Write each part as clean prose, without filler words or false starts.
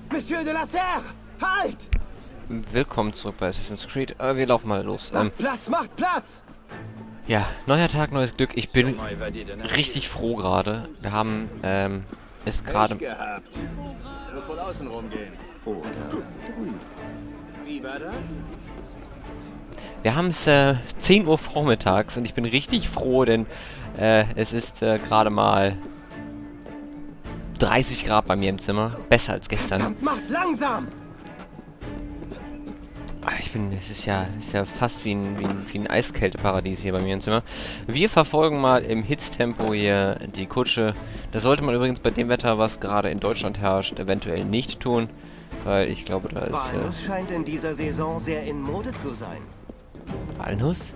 Monsieur de la Serre! Halt! Willkommen zurück bei Assassin's Creed. Wir laufen mal los. Macht Platz, macht Platz! Ja, neuer Tag, neues Glück. Ich bin richtig froh gerade. Wir haben es gerade... gehabt. Er muss von außen rumgehen. Oder drüben. Wie war das? Wir haben es 10 Uhr vormittags und ich bin richtig froh, denn es ist gerade mal 30 Grad bei mir im Zimmer. Besser als gestern. Verdammt, macht langsam! Es ist ja fast wie ein Eiskälteparadies hier bei mir im Zimmer. Wir verfolgen mal im Hitztempo hier die Kutsche. Das sollte man übrigens bei dem Wetter, was gerade in Deutschland herrscht, eventuell nicht tun. Weil ich glaube, da ist... Walnuss scheint in dieser Saison sehr in Mode zu sein. Walnuss?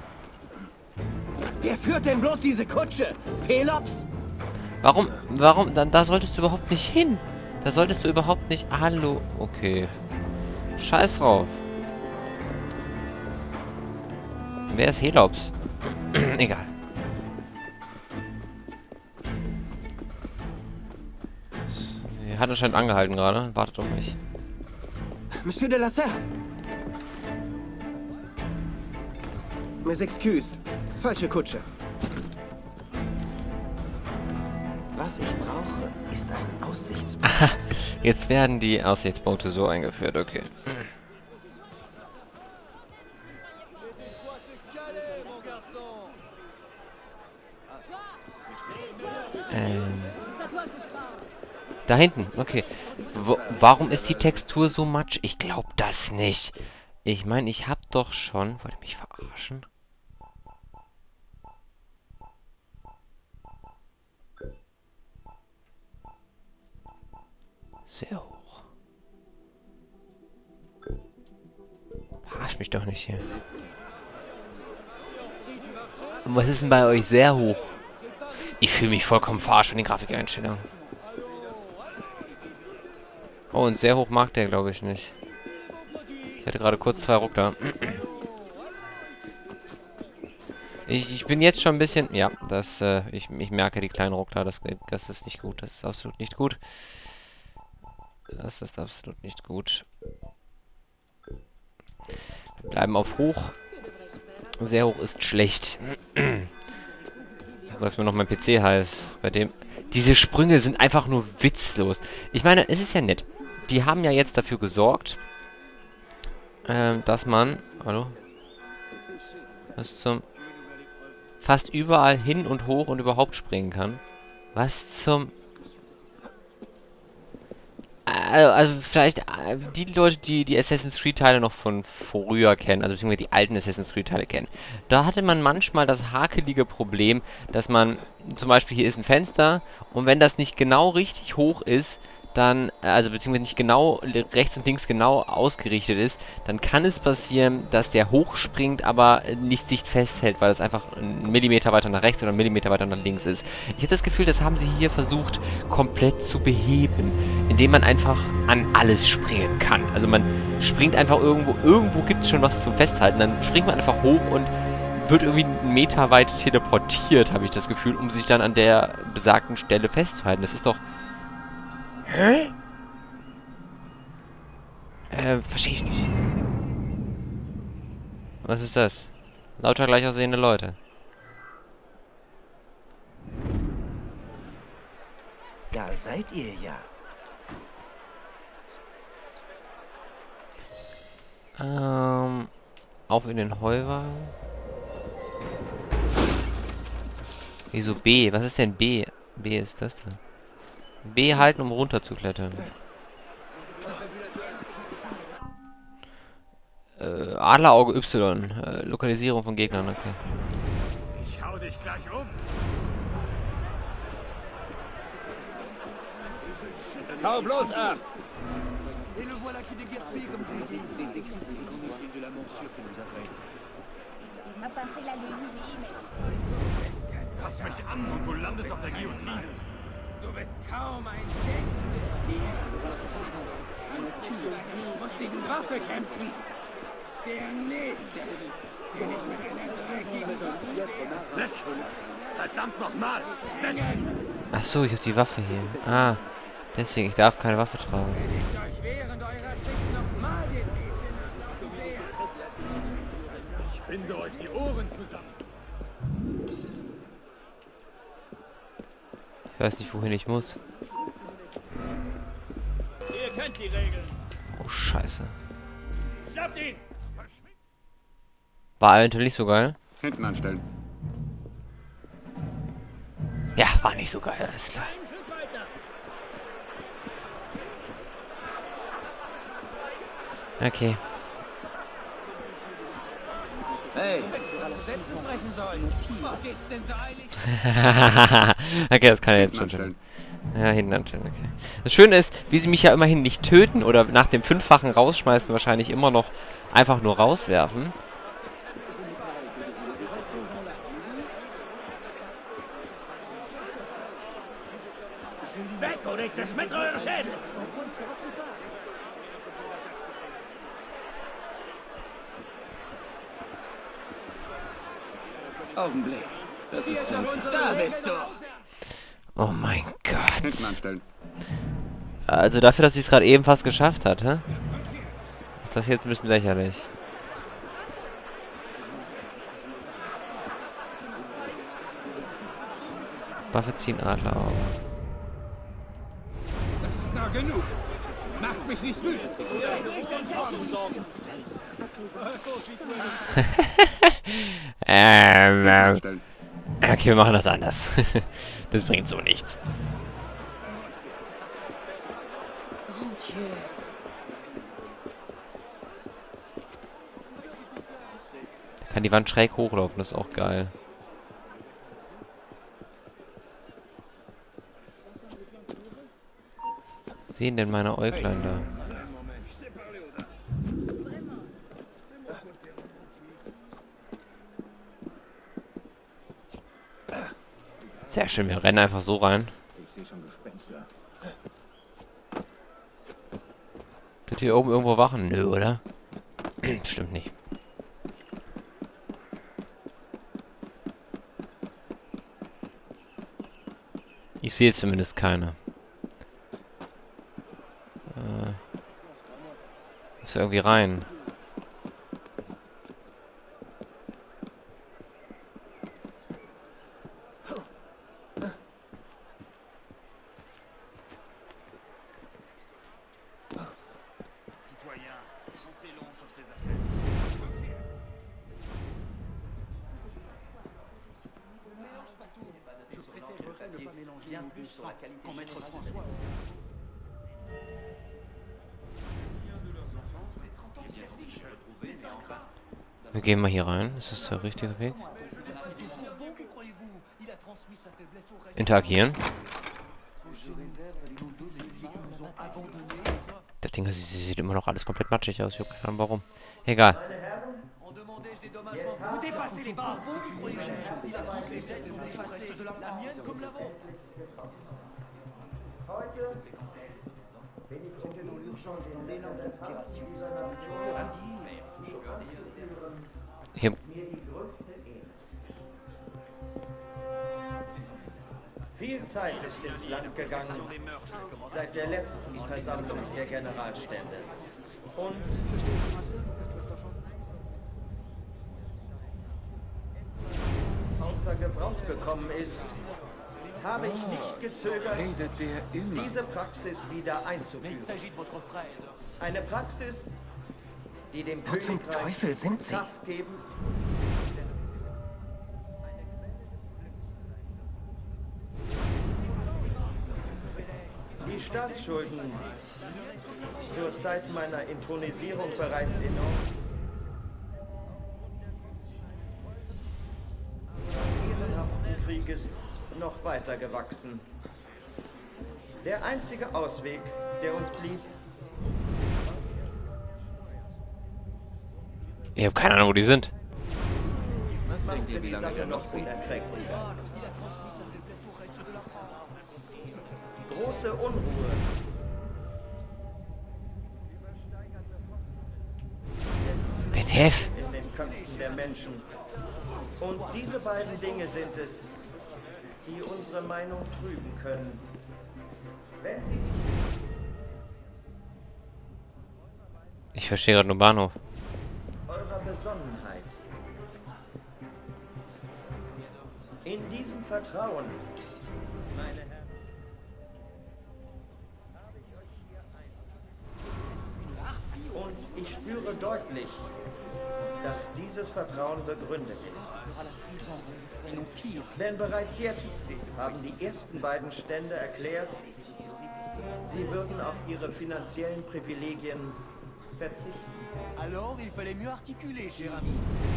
Wer führt denn bloß diese Kutsche? Pelops? Warum? Da solltest du überhaupt nicht hin. Da solltest du überhaupt nicht... Hallo? Okay. Scheiß drauf. Wer ist Helops? Egal. Er hat anscheinend angehalten gerade. Wartet auf mich. Monsieur de la Serre! Mes excuses. Falsche Kutsche. Was ich brauche, ist ein Aussichtspunkt. Aha, jetzt werden die Aussichtspunkte so eingeführt. Okay. Da hinten, okay. Warum ist die Textur so matsch? Ich glaube das nicht. Ich meine, ich habe doch schon... Wollt ihr mich verarschen? Sehr hoch. Verarsch mich doch nicht hier. Und was ist denn bei euch sehr hoch? Ich fühle mich vollkommen verarscht von den Grafikeinstellungen. Oh, und sehr hoch mag der, glaube ich, nicht. Ich hatte gerade kurz 2 Ruck da. Ich bin jetzt schon ein bisschen... Ja, ich merke die kleinen Ruck da. Das ist nicht gut. Das ist absolut nicht gut. Das ist absolut nicht gut. Wir bleiben auf hoch. Sehr hoch ist schlecht. Jetzt läuft mir noch mein PC heiß. Bei dem... Diese Sprünge sind einfach nur witzlos. Ich meine, es ist ja nett. Die haben ja jetzt dafür gesorgt, dass man... Hallo? Was zum... Fast überall hin und hoch und überhaupt springen kann. Was zum... Also vielleicht die Leute, die die Assassin's Creed Teile noch von früher kennen, also beziehungsweise die alten Assassin's Creed Teile kennen. Da hatte man manchmal das hakelige Problem, dass man, zum Beispiel hier ist ein Fenster und wenn das nicht genau richtig hoch ist, dann, also beziehungsweise nicht genau rechts und links genau ausgerichtet ist, dann kann es passieren, dass der hochspringt, aber nicht sich festhält, weil es einfach einen Millimeter weiter nach rechts oder einen Millimeter weiter nach links ist. Ich habe das Gefühl, das haben sie hier versucht komplett zu beheben, indem man einfach an alles springen kann. Also man springt einfach irgendwo gibt es schon was zum Festhalten, dann springt man einfach hoch und wird irgendwie einen Meter weit teleportiert, habe ich das Gefühl, um sich dann an der besagten Stelle festzuhalten. Das ist doch... Hä? Verstehe ich nicht. Was ist das? Lauter gleich aussehende Leute. Da seid ihr ja. Auf in den Heuwagen. Wieso B? Was ist denn B? B ist das da. B halten, um runter zu klettern. Adlerauge Y. Lokalisierung von Gegnern, okay. Ich hau dich gleich um. Hau bloß ab! Fass mich an und du landest auf der Guillotine. Du bist kaum ein Du musst gegen Waffe kämpfen. Der Nächste, den ich mit einer dreckigen... Weg! Verdammt nochmal! Weg! Ach so, ich habe die Waffe hier. Ah, deswegen, ich darf keine Waffe tragen. Binde euch die Ohren zusammen. Ich weiß nicht, wohin ich muss. Ihr kennt die Regeln. Oh, scheiße. Schnappt ihn! War eventuell nicht so geil. Hinten anstellen. Ja, war nicht so geil, alles klar. Einen Schritt weiter. Okay. Hey, Sätze sprechen sollen. Was geht's denn so eilig? Okay, das kann er jetzt Hinten schon. anstellen. Ja, hinten anstellen, okay. Das Schöne ist, wie sie mich ja immerhin nicht töten oder nach dem 5-fachen rausschmeißen, wahrscheinlich immer noch einfach nur rauswerfen. Weg oder ich zerschmettere eure Schädel! Augenblick. Das ist sensationell. Da bist du. Oh mein Gott. Hinten anstellen. Also dafür, dass sie es gerade eben fast geschafft hat, hä? Ist das jetzt ein bisschen lächerlich. Waffe ziehen, Adler auf. Das ist nah genug. Macht mich nicht wütend. Hinten Okay, anstellen. wir machen das anders. Das bringt so nichts. Kann die Wand schräg hochlaufen, das ist auch geil. Was sehen denn meine Äuglein da? Sehr schön, wir rennen einfach so rein. Ich sehe schon Gespenster. Sind hier oben irgendwo Wachen? Nö, oder? Stimmt nicht. Ich sehe zumindest keine. Ist irgendwie rein. Wir gehen mal hier rein. Ist das der richtige Weg? Interagieren. Das Ding sieht immer noch alles komplett matschig aus. Ich habe keine Ahnung warum. Egal. Hier. Viel Zeit ist ins Land gegangen seit der letzten Versammlung der Generalstände. Und außer Gebrauch gekommen ist, habe ich nicht gezögert, diese Praxis wieder einzuführen. Eine Praxis, die dem Wo zum Königreich Teufel sind sie? Kraft geben. Die Staatsschulden, zur Zeit meiner Inthronisierung bereits enorm, ehrenhaften Krieges noch weiter gewachsen. Der einzige Ausweg, der uns blieb, Ich habe keine Ahnung, wo die sind. machte die Sache noch unerträglicher. Große Unruhe. WTF? In den Köpfen der Menschen. Und diese beiden Dinge sind es, die unsere Meinung trüben können. Wenn sie Ich verstehe gerade nur Bahnhof. eurer Besonnenheit diesem Vertrauen, meine Herren, habe ich euch hier ein. Und ich spüre deutlich, dass dieses Vertrauen begründet ist. Denn bereits jetzt haben die ersten beiden Stände erklärt, sie würden auf ihre finanziellen Privilegien verzichten. Alors, il fallait mieux articuler, cher ami.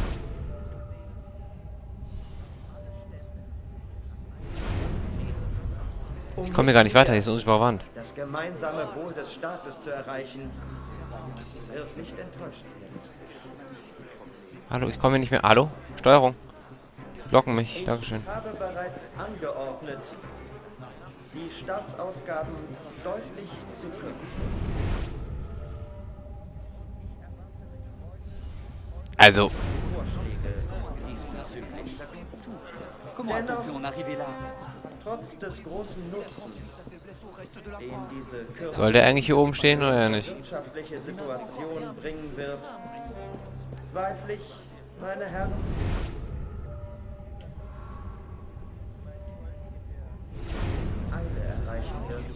Ich komme hier gar nicht weiter, hier ist eine unsichtbare Wand. Das gemeinsame Wohl des Staates zu erreichen, wird nicht enttäuscht werden. Hallo, ich komme hier nicht mehr. Hallo? Steuerung. Blocken mich. Dankeschön. Ich habe bereits angeordnet, die Staatsausgaben deutlich zu kürzen. Also, Vorschläge diesbezüglich. Comment a-t-on pu en arriver là? Trotz des großen Nutzens, den diese Kürzung soll der eigentlich hier oben stehen oder ja nicht? wirtschaftliche Situation bringen wird, zweifle ich, meine Herren, Eile erreichen wird.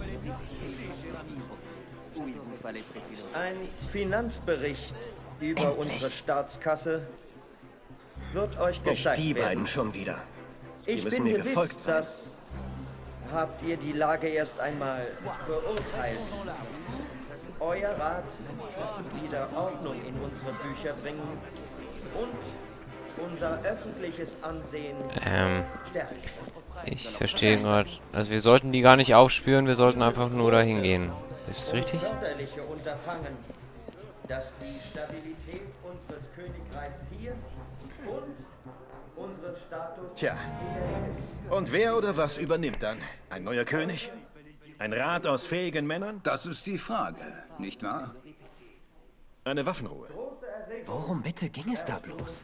Oui, il fallait traiter le... Ein Finanzbericht über unsere Staatskasse wird euch Nicht gezeigt die beiden werden. schon wieder. Ich müssen bin mir gewiss, gefolgt sein. dass habt ihr die Lage erst einmal beurteilt. Euer Rat wird wieder Ordnung in unsere Bücher bringen und unser öffentliches Ansehen stärken. Ich verstehe gerade. Also wir sollten die gar nicht aufspüren, wir sollten einfach nur dahin gehen. Ist das richtig? Förderliche Unterfangen, das die Stabilität unseres Königreichs hier und unseren Status... Tja, und wer oder was übernimmt dann? Ein neuer König? Ein Rat aus fähigen Männern? Das ist die Frage, nicht wahr? Eine Waffenruhe. Worum bitte ging es da bloß?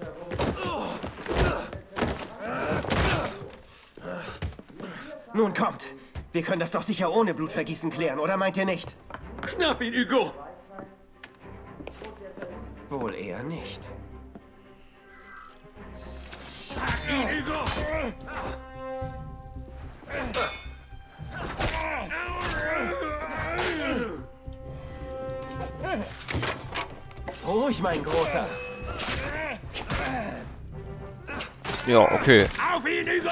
Nun kommt. Wir können das doch sicher ohne Blutvergießen klären, oder meint ihr nicht? Schnapp ihn, Hugo! Wohl eher nicht. Hugo! Ruhig, mein Großer. Ja, okay. Auf ihn, Hugo!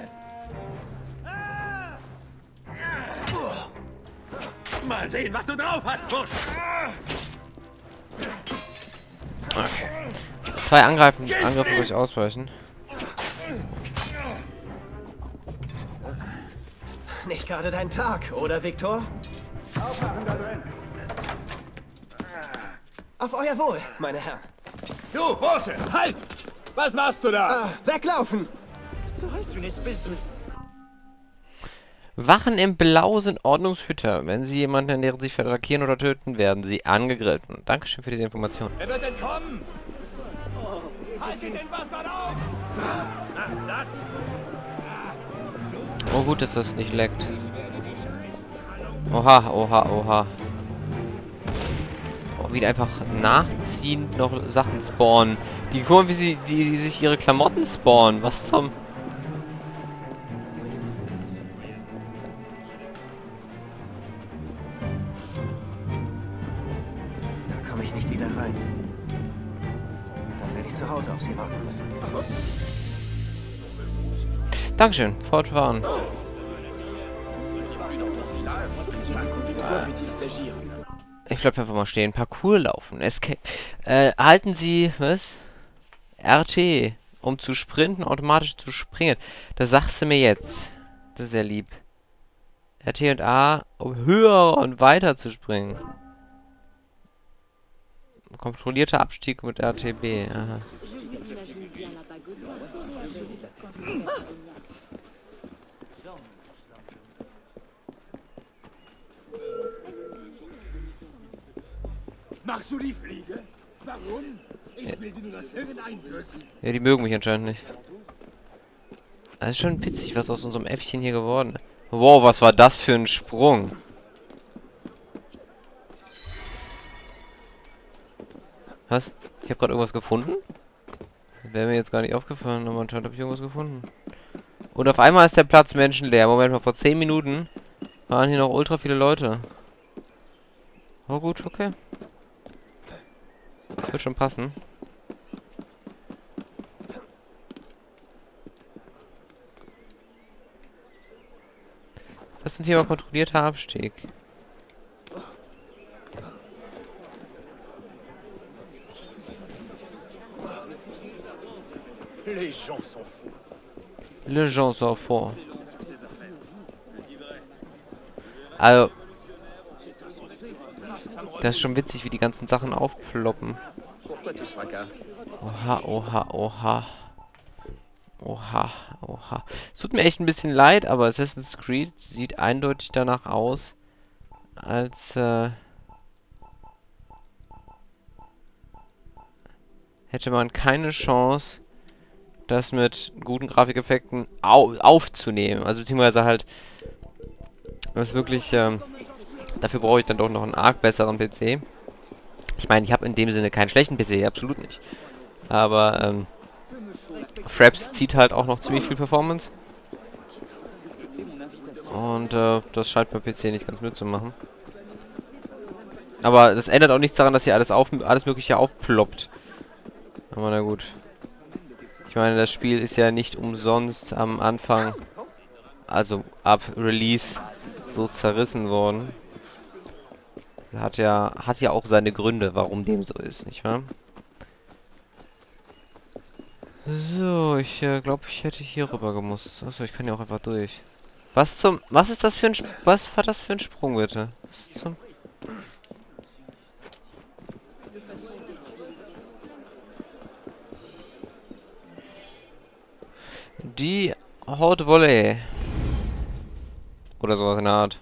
Mal sehen, was du drauf hast, Busch! Okay. 2 Angriffe durch ausweichen. Nicht gerade dein Tag, oder, Viktor? Auf euer Wohl, meine Herren. Du, Bursche, halt! Was machst du da? Weglaufen! Serait-ce une espèce de... Wachen im Blau sind Ordnungshüter. Wenn sie jemanden ernähren, sich attackieren oder töten, werden sie angegriffen. Dankeschön für diese Information. Er wird entkommen! Haltet den Bastard auf! Mach Platz! Oh gut, dass das nicht leckt. Oha, oha, oha. Oh, wieder einfach nachziehend noch Sachen spawnen. Die gucken, wie sie die sich ihre Klamotten spawnen. Was zum... Da komme ich nicht wieder rein. Dann werde ich zu Hause auf sie warten müssen. Dankeschön, fortfahren. Ich bleib einfach mal stehen. Parcours laufen. Escape. Halten Sie, was? RT, um zu sprinten, automatisch zu springen. Das sagst du mir jetzt. Das ist sehr lieb. RT und A, um höher und weiter zu springen. Kontrollierter Abstieg mit RTB. Aha. Machst du die Fliege? Warum? Ich will dir nur das Hirn eindrücken. Ja, die mögen mich anscheinend nicht. Das ist schon witzig, was aus unserem Äffchen hier geworden ist. Wow, was war das für ein Sprung? Was? Ich habe gerade irgendwas gefunden? Wäre mir jetzt gar nicht aufgefallen, aber anscheinend habe ich irgendwas gefunden. Und auf einmal ist der Platz menschenleer. Moment mal, vor 10 Minuten waren hier noch ultra viele Leute. Oh gut, okay. Wird schon passen. Das ist ein Thema kontrollierter Abstieg. Les gens sont fous. Les gens sont fous. Also, das ist schon witzig, wie die ganzen Sachen aufploppen. Oha, oha, oha. Oha, oha. Es tut mir echt ein bisschen leid, aber Assassin's Creed sieht eindeutig danach aus, als hätte man keine Chance, das mit guten Grafikeffekten aufzunehmen. Also beziehungsweise halt, das wirklich, dafür brauche ich dann doch noch einen arg besseren PC. Ich meine, ich habe in dem Sinne keinen schlechten PC, absolut nicht. Aber, Fraps zieht halt auch noch ziemlich viel Performance. Und das scheint beim PC nicht ganz mitzumachen. Aber das ändert auch nichts daran, dass hier alles Mögliche aufploppt. Aber na gut. Ich meine, das Spiel ist ja nicht umsonst am Anfang, also ab Release, so zerrissen worden. Hat ja auch seine Gründe, warum dem so ist, nicht wahr? So, ich glaube, ich hätte hier rüber gemusst. Achso, ich kann ja auch einfach durch. Was ist das für ein was war das für ein Sprung, bitte? Was zum... Die Haute Volley. Oder sowas in der Art.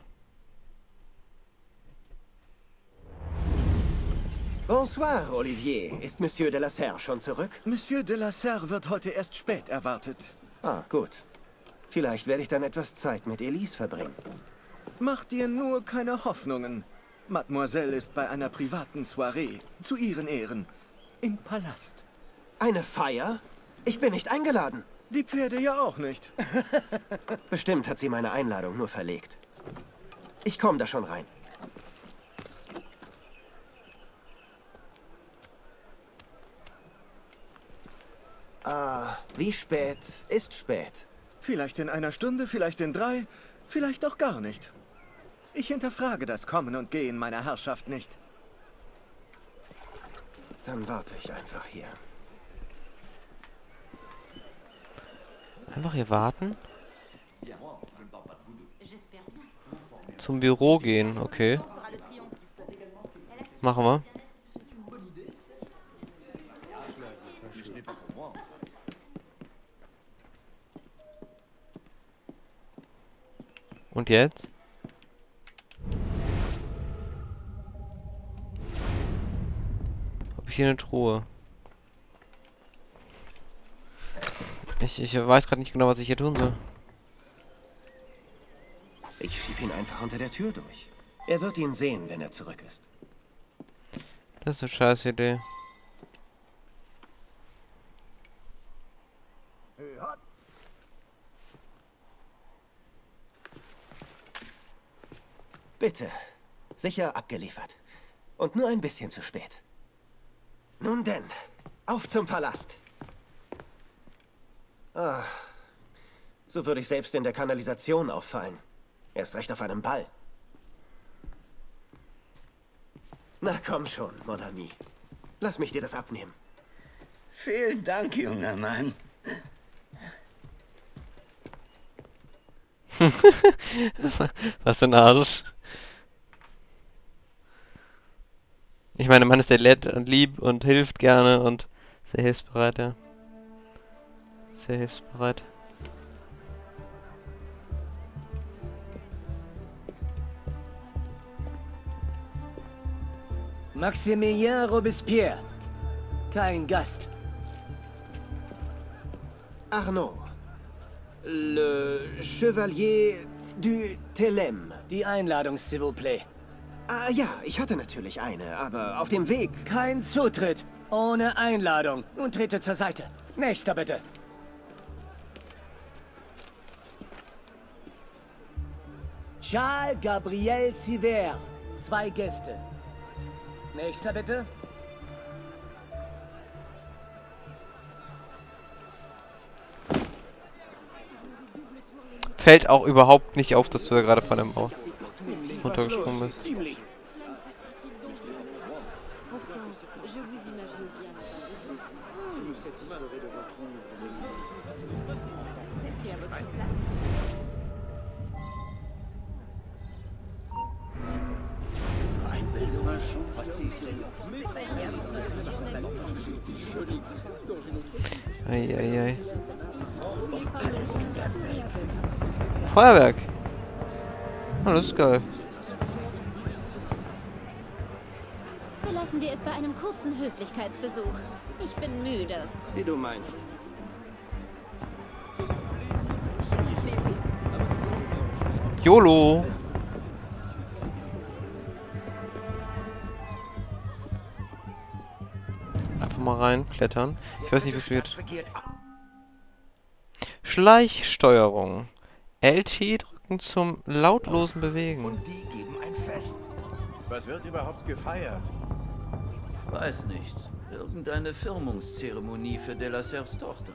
Bonsoir, Olivier. Ist Monsieur de la Serre schon zurück? Monsieur de la Serre wird heute erst spät erwartet. Ah, gut. Vielleicht werde ich dann etwas Zeit mit Elise verbringen. Mach dir nur keine Hoffnungen. Mademoiselle ist bei einer privaten Soiree. Zu ihren Ehren. Im Palast. Eine Feier? Ich bin nicht eingeladen. Die Pferde ja auch nicht. Bestimmt hat sie meine Einladung nur verlegt. Ich komme da schon rein. Ah, wie spät ist spät? Vielleicht in einer Stunde, vielleicht in 3, vielleicht auch gar nicht. Ich hinterfrage das Kommen und Gehen meiner Herrschaft nicht. Dann warte ich einfach hier. Einfach hier warten? Zum Büro gehen, okay. Machen wir. Und jetzt? Habe ich hier eine Truhe? Ich weiß gerade nicht genau, was ich hier tun soll. Ich schieb ihn einfach unter der Tür durch. Er wird ihn sehen, wenn er zurück ist. Das ist eine scheiß Idee. Bitte. Sicher abgeliefert. Und nur ein bisschen zu spät. Nun denn, auf zum Palast. Ah, so würde ich selbst in der Kanalisation auffallen. Erst recht auf einem Ball. Na komm schon, mon ami. Lass mich dir das abnehmen. Vielen Dank, junger Mann. Was für ein Arsch. Ich meine, man ist sehr nett und lieb und hilft gerne und sehr hilfsbereit, ja. Sehr hilfsbereit. Maximilien Robespierre. Kein Gast. Arnaud. Le Chevalier du Thelem. Die Einladung, s'il vous plaît. Ah ja, ich hatte natürlich eine, aber auf dem Weg. Kein Zutritt. Ohne Einladung. Nun trete zur Seite. Nächster bitte. Charles Gabriel Siver. 2 Gäste. Nächster bitte. Fällt auch überhaupt nicht auf, dass du ja gerade von dem Auto runtergesprungen bist. Eieiei. Feuerwerk. Oh, das ist geil. Belassen wir es bei einem kurzen Höflichkeitsbesuch. Ich bin müde. Wie du meinst. YOLO. Einfach mal rein, klettern. Ich weiß nicht, was wird. Schleichsteuerung. LT drücken zum lautlosen Bewegen. Und die geben ein Fest. Was wird überhaupt gefeiert? Weiß nicht. Irgendeine Firmungszeremonie für Delasers Tochter.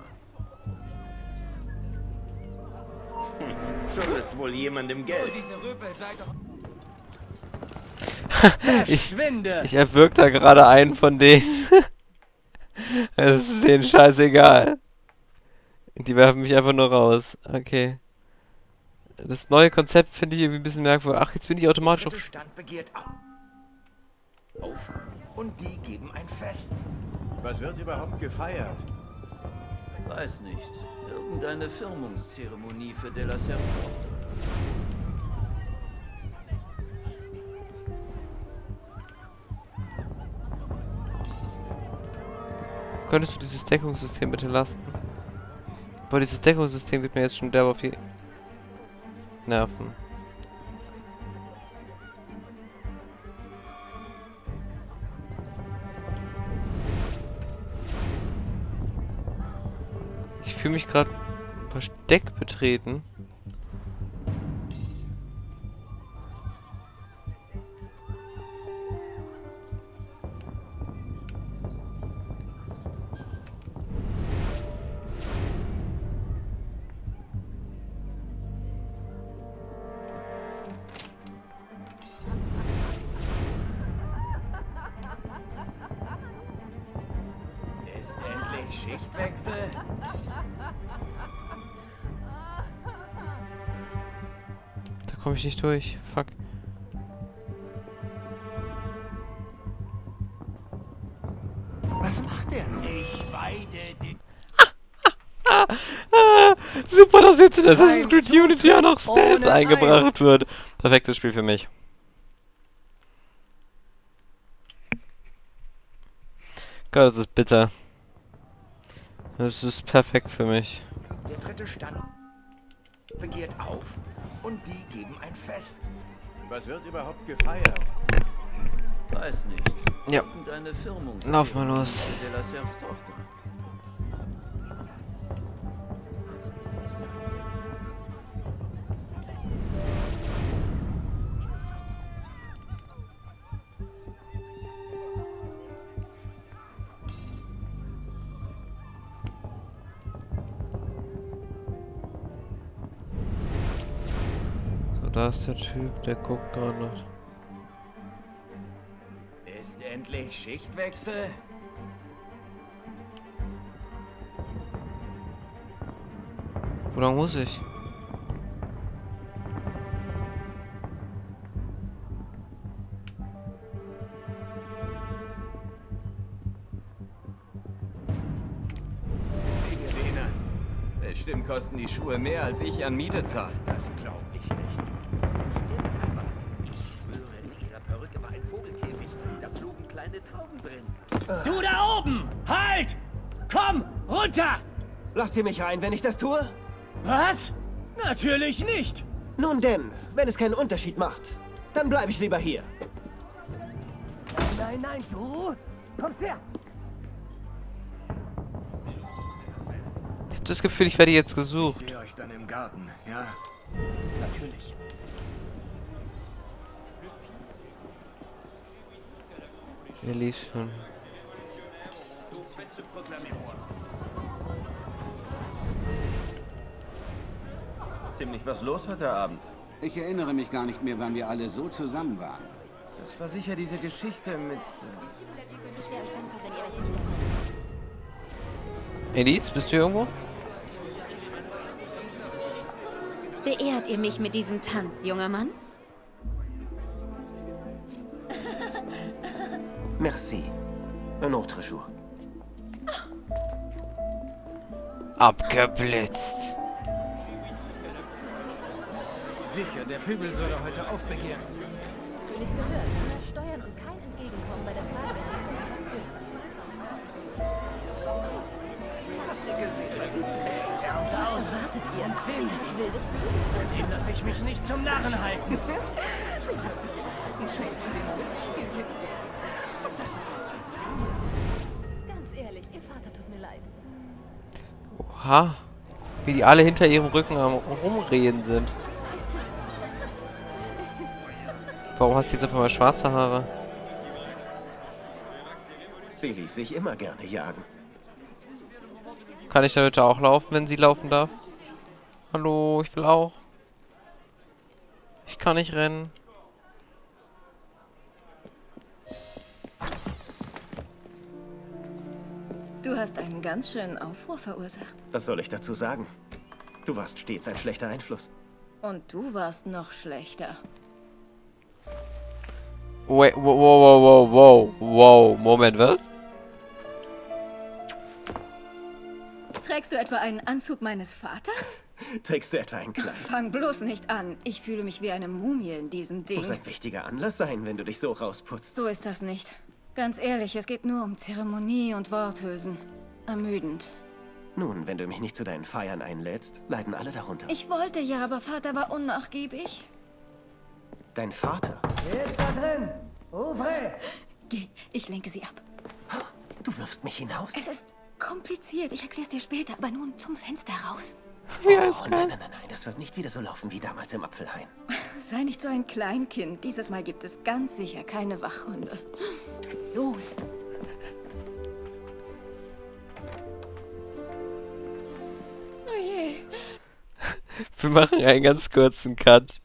Du bist wohl jemandem Geld. Diese Rüpel, seid doch... Ich erwürg da gerade einen von denen. Es ist denen scheißegal. Die werfen mich einfach nur raus. Okay. Das neue Konzept finde ich irgendwie ein bisschen merkwürdig. Ach, jetzt bin ich automatisch auf... Stand begehrt auf. Und die geben ein Fest. Was wird überhaupt gefeiert? Weiß nicht. Irgendeine Firmungszeremonie für Delasers Tochter. Könntest du dieses Deckungssystem bitte lassen? Boah, dieses Deckungssystem geht mir jetzt schon derbe auf die Nerven. Ich fühle mich gerade Versteck betreten. Ist endlich Schichtwechsel? Da komme ich nicht durch. Fuck. Was macht der nun? Ich weide den... Super, dass jetzt in Assassin's Creed Unity auch noch Stealth eingebracht wird. Perfektes Spiel für mich. Gott, das ist bitter. Das ist perfekt für mich. Der dritte Stand begehrt auf. Und die geben ein Fest. Was wird überhaupt gefeiert? Weiß nicht. Ja. Irgendeine Firmungszeremonie Lauf mal los. für Delasers Tochter. So, da ist der Typ, der guckt gerade noch. Ist endlich Schichtwechsel? Wo lang muss ich? Lena, bestimmt kosten die Schuhe mehr, als ich an Miete zahle. Das glaube ich nicht. Ich schwöre, in ihrer Perücke war ein Vogelkäfig. Da flogen kleine Tauben drin. Du da oben! Halt! Komm, runter! Lasst ihr mich rein, wenn ich das tue? Was? Natürlich nicht! Nun denn, wenn es keinen Unterschied macht, dann bleibe ich lieber hier. Nein, nein, du! Kommst her! Ich habe das Gefühl, ich werde jetzt gesucht. Ich sehe euch dann im Garten, ja? Natürlich. Er liest schon. Ziemlich was los heute Abend. Ich erinnere mich gar nicht mehr, wann wir alle so zusammen waren. Das war sicher diese Geschichte mit... Ich wäre euch dankbar, wenn ihr euch nicht Elise, bist du hier irgendwo? Beehrt ihr mich mit diesem Tanz, junger Mann? Merci. Un autre jour. Abgeblitzt. Sicher, der Pübel würde heute aufbegehren. Natürlich gehört. Mehr Steuern und kein Entgegenkommen bei der Frage der Synchronisation. Habt ihr gesehen, was sie trägt? Was erwartet ihr? Sie hat wildes Blut. Dem lasse ich mich nicht zum Narren halten. Sie sollte wie schön für den Spiel mitgehen. Und das ist Ganz ehrlich, ihr Vater tut mir leid. Oha. Wie die alle hinter ihrem Rücken am Rumreden sind. Warum hast du jetzt auf einmal schwarze Haare? Sie ließ sich immer gerne jagen. Kann ich da bitte auch laufen, wenn sie laufen darf? Hallo, ich will auch. Ich kann nicht rennen. Du hast einen ganz schönen Aufruhr verursacht. Was soll ich dazu sagen? Du warst stets ein schlechter Einfluss. Und du warst noch schlechter. Wait, wow, Moment, was? Trägst du etwa einen Anzug meines Vaters? Trägst du etwa ein Kleid? Fang bloß nicht an. Ich fühle mich wie eine Mumie in diesem Ding. Muss ein wichtiger Anlass sein, wenn du dich so rausputzt. So ist das nicht. Ganz ehrlich, es geht nur um Zeremonie und Worthülsen. Ermüdend. Nun, wenn du mich nicht zu deinen Feiern einlädst, leiden alle darunter. Ich wollte ja, aber Vater war unnachgiebig. Dein Vater? Wer ist da drin? Ouvre! Geh, ich lenke sie ab. Du wirfst mich hinaus? Es ist kompliziert. Ich erklär's dir später, aber nun zum Fenster raus. Oh, nein, das wird nicht wieder so laufen wie damals im Apfelhain. Sei nicht so ein Kleinkind. Dieses Mal gibt es ganz sicher keine Wachhunde. Los! Oh je. Wir machen einen ganz kurzen Cut.